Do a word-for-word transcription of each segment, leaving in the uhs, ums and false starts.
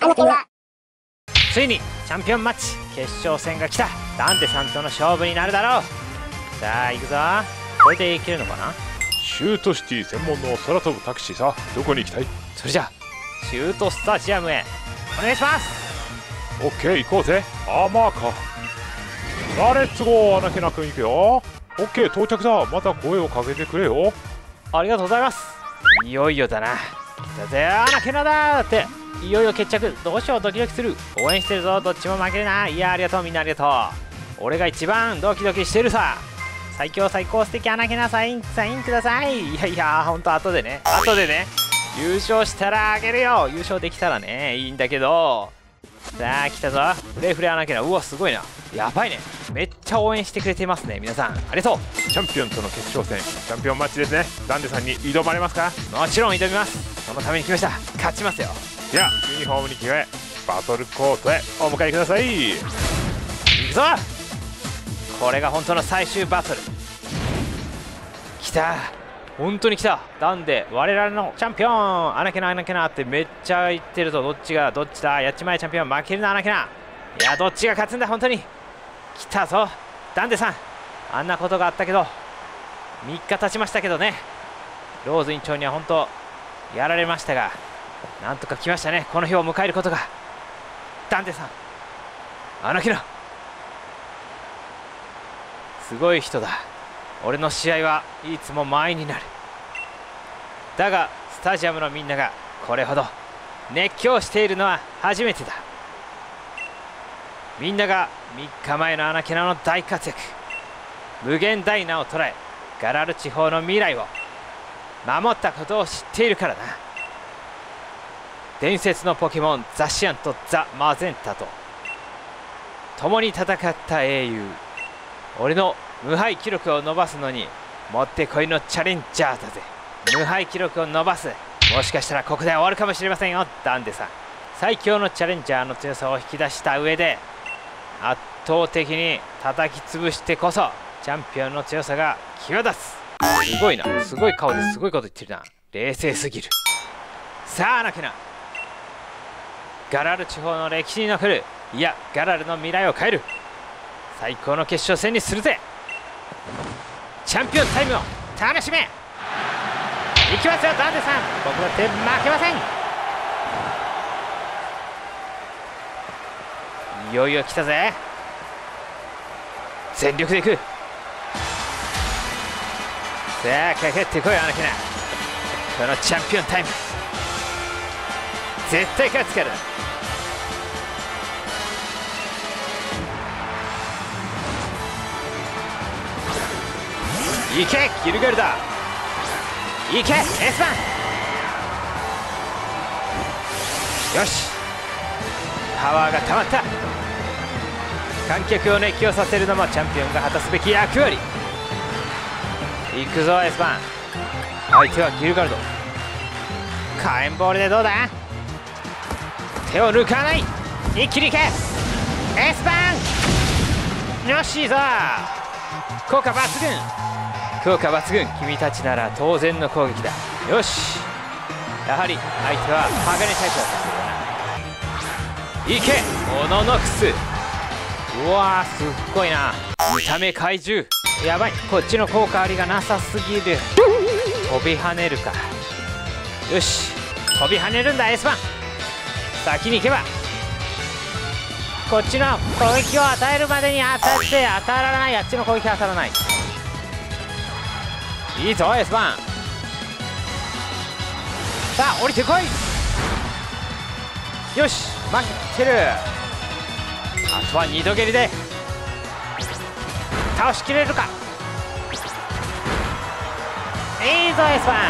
ついにチャンピオンマッチ決勝戦が来た。ダンテさんとの勝負になるだろう。さあ行くぞ。これでいけるのかな。 シュートシティ専門の空飛ぶタクシーさ、どこに行きたい？ それじゃあシュートスタジアムへお願いします。 オッケー、行こうぜ。アーマーか。さあレッツゴー。アナケナ君行くよ。オッケー、到着だ。また声をかけてくれよ。 ありがとうございます。いよいよだな。来たぜアナケナだって。いよいよ決着。どうしよう、ドキドキする。応援してるぞ。どっちも負けるな。いやありがとう、みんなありがとう。俺が一番ドキドキしてるさ。最強最高素敵アナケナサインサインください。いやいやほんと後でね後でね優勝したらあげるよ。優勝できたらねいいんだけど。さあ来たぞフレフレアナケナ。うわすごいな。やばいね。めっちゃ応援してくれてますね皆さん、ありがとう。 チャンピオンとの決勝戦、チャンピオンマッチですね。ダンデさんに挑まれますか？ もちろん挑みます。そのために来ました。勝ちますよ。 ではユニフォームに着替えバトルコートへお迎えください。 いくぞ。これが本当の最終バトル。来た。本当に来た。なんで我々のチャンピオンアナケナアナケナってめっちゃ言ってるぞ。どっちがどっちだ。やっちまえチャンピオン。負けるなアナケナ。いやどっちが勝つんだ本当に。来たぞダンデさん。あんなことがあったけどみっか経ちましたけどね。ローズ委員長には本当やられましたがなんとか来ましたね、この日を迎えることが。ダンデさんアナケナすごい人だ。俺の試合はいつも満員になる。だがスタジアムのみんながこれほど熱狂しているのは初めてだ。みんながみっかまえのアナケナの大活躍、無限大なを捉えガラル地方の未来を守ったことを知っているからな。伝説のポケモンザシアンとザ・マゼンタと共に戦った英雄。俺の無敗記録を伸ばすのにもってこいのチャレンジャーだぜ。無敗記録を伸ばす。もしかしたらここで終わるかもしれませんよダンデさん。最強のチャレンジャーの強さを引き出した上で圧倒的に叩き潰してこそチャンピオンの強さが際立つ。すごいな。すごい顔ですごいこと言ってるな。冷静すぎる。さあアナケナ、ガラル地方の歴史に残る、いやガラルの未来を変える最高の決勝戦にするぜ。チャンピオンタイムを楽しめ。いきますよダンデさん。僕だって負けません。いよいよ来たぜ。全力でいく。さあかかってこいアナケナ。このチャンピオンタイム絶対勝つから。いけギルガルダ。いけエスバン。よしパワーがたまった。観客を熱狂させるのもチャンピオンが果たすべき役割。いくぞエスバン。相手はギルガルド。火炎ボールでどうだ。手を抜かない。一気にいけエスバン。よしいいぞ。効果抜群効果抜群。君たちなら当然の攻撃だ。よしやはり相手は鋼タイプだったんだよな。いけモノノクス。うわーすっごいな。見た目怪獣。やばいこっちの効果ありがなさすぎる。飛び跳ねるか。よし飛び跳ねるんだエスバン。先に行けばこっちの攻撃を与えるまでに当たって当たらない。あっちの攻撃当たらない。いいぞエスバン。さあ降りてこい。よし待ってる。あとは二度蹴りで倒しきれるか。いいぞエスバ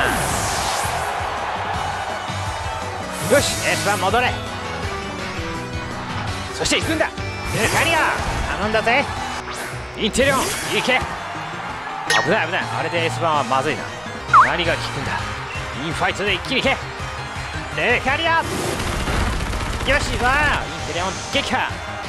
ン。よしエスバン戻れ。そして行くんだルカリア。頼んだぜインテリオン。いけ危ない危ない。あれでエスバンはまずいな。何が効くんだ。インファイトで一気にいけルカリア。よしいいぞインテリオン撃破。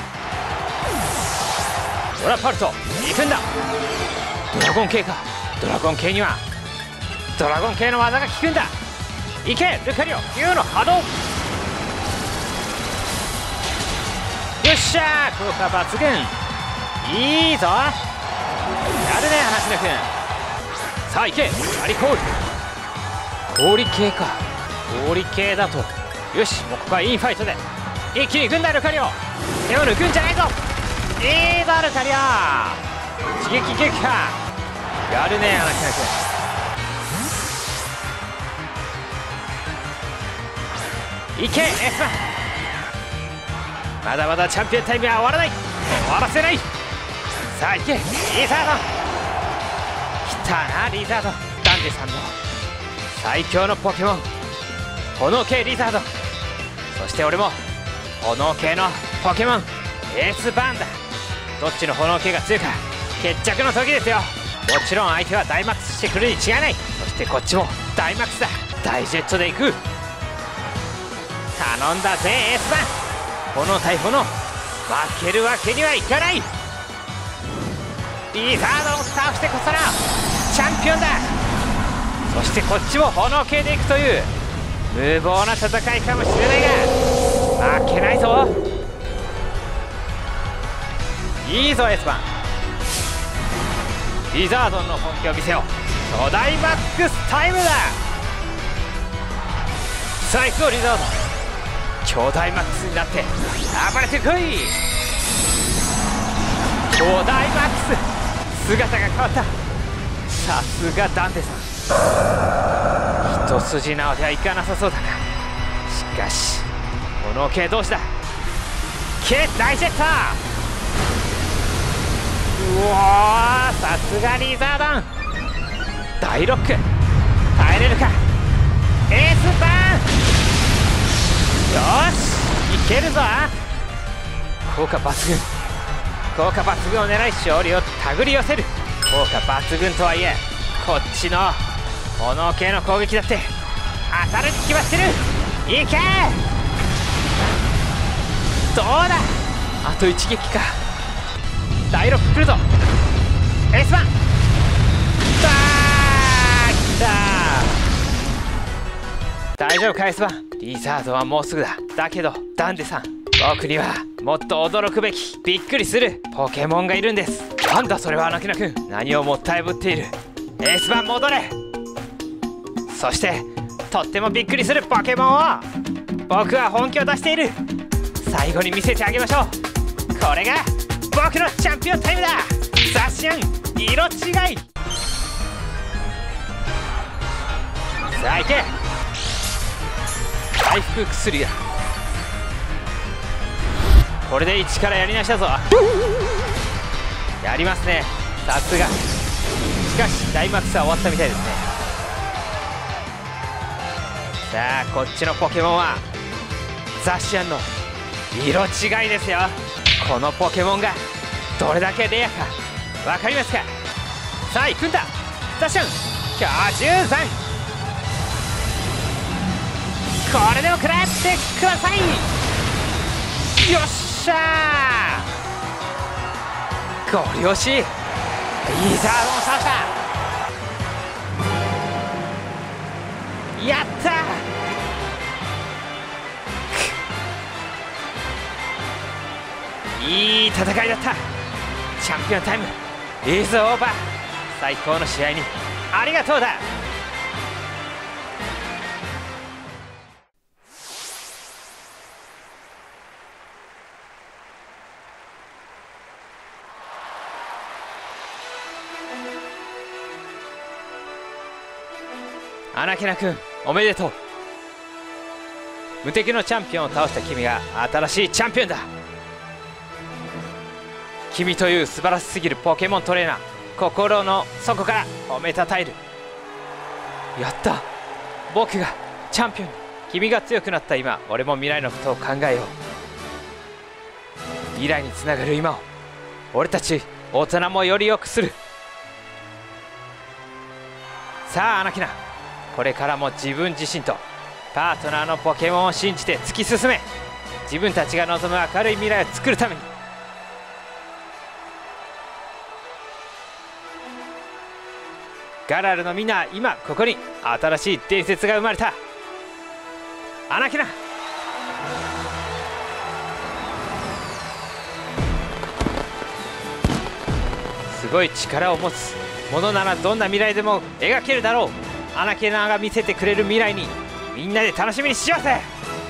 ドラパルト行くんだ。ドラゴン系か。ドラゴン系にはドラゴン系の技が効くんだ。いけルカリオ竜の波動。 しゃー、効果抜群。いいぞ、やるね花科くん。さあ行けアリコール。氷系か、氷系だとよし、もうここはいいファイトで一気に軍団の狩りを手を抜くんじゃないぞ。いいぞルカリオ、刺激撃破。やるね花科くん。いけエスマン、まだまだチャンピオンタイムは終わらない、終わらせない。さあ行けリザード。来たなリザード、ダンデさんの最強のポケモン炎系リザード。そして俺も炎系のポケモンエースバーンだ。どっちの炎系が強いか決着の時ですよ。もちろん相手はダイマックスしてくるに違いない。そしてこっちもダイマックスだ。ダイジェットで行く。頼んだぜエースバーン、炎対炎、負けるわけにはいかない。リザードを倒してこそのチャンピオンだ。そしてこっちも炎系でいくという無謀な戦いかもしれないが負けないぞ。いいぞエスバン、リザードンの本気を見せよう。巨大マックスタイムだ。さあ行くぞリザードン、巨大マックスになって暴れてこい。巨大マックス姿が変わった。さすがダンデさん、一筋縄ではいかなさそうだな。しかし炎系同士だ。ケ大ジェット、うわー、さすがリザードン。大ロック耐えれるかエースバーン。よしいけるぞ。効果抜群、効果抜群を狙い勝利を手繰り寄せる。効果抜群とはいえこっちの炎系の攻撃だって当たるに決まってる。いけどうだ、あと一撃か。大ロック来るぞエースバン。だー来た。大丈夫かエースバン、リザードはもうすぐだ。だけどダンデさん、僕にはもっと驚くべきびっくりするポケモンがいるんです。なんだそれはアナキナ君、何をもったいぶっている。エースバン戻れ。そしてとってもびっくりするポケモンを僕は本気を出している。最後に見せてあげましょう。これが僕のチャンピオンタイムだ。ザシャン色違い。さあ行け回復薬だ。これで一からやり直したぞ。やりますね、さすが。しかしダイマックスは終わったみたいですね。さあこっちのポケモンはザシアンの色違いですよ。このポケモンがどれだけレアか分かりますか。さあ行くんだザシアン巨獣山。これでも食らってください。よっしゃー、ゴリ押し。リザードを倒した。やったー、いい戦いだった。チャンピオンタイムイズオーバー。最高の試合にありがとうだ。アナキナ君おめでとう。無敵のチャンピオンを倒した君が新しいチャンピオンだ。君という素晴らしすぎるポケモントレーナー、心の底から褒めたたえる。やった、僕がチャンピオンに。君が強くなった今、俺も未来のことを考えよう。未来につながる今を俺たち大人もより良くする。さあアナキナ、これからも自分自身とパートナーのポケモンを信じて突き進め。自分たちが望む明るい未来を作るために。ガラルのみんな、今ここに新しい伝説が生まれた。アナキナごい力を持つものならどんな未来でも描けるだろう。アナケナが見せてくれる未来にみんなで楽しみにしようぜ。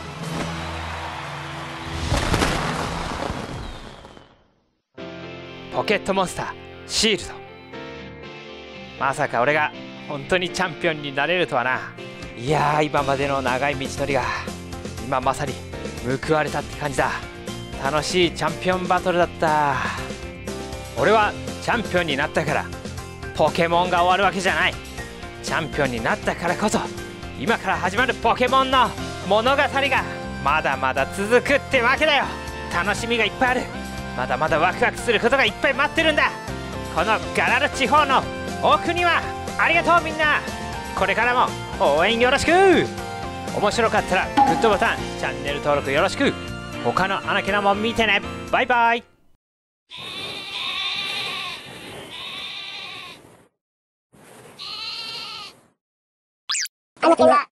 ポケットモンスターシールド、まさか俺が本当にチャンピオンになれるとはな。いやー、今までの長い道のりが今まさに報われたって感じだ。楽しいチャンピオンバトルだった。俺はチャンピオンになったからポケモンが終わるわけじゃない。チャンピオンになったからこそ今から始まるポケモンの物語がまだまだ続くってわけだよ。楽しみがいっぱいある。まだまだワクワクすることがいっぱい待ってるんだ。このガラル地方の奥には。ありがとうみんな。これからも応援よろしく。面白かったらグッドボタン、チャンネル登録よろしく。他のアナケナも見てね。バイバイ。 アナケナ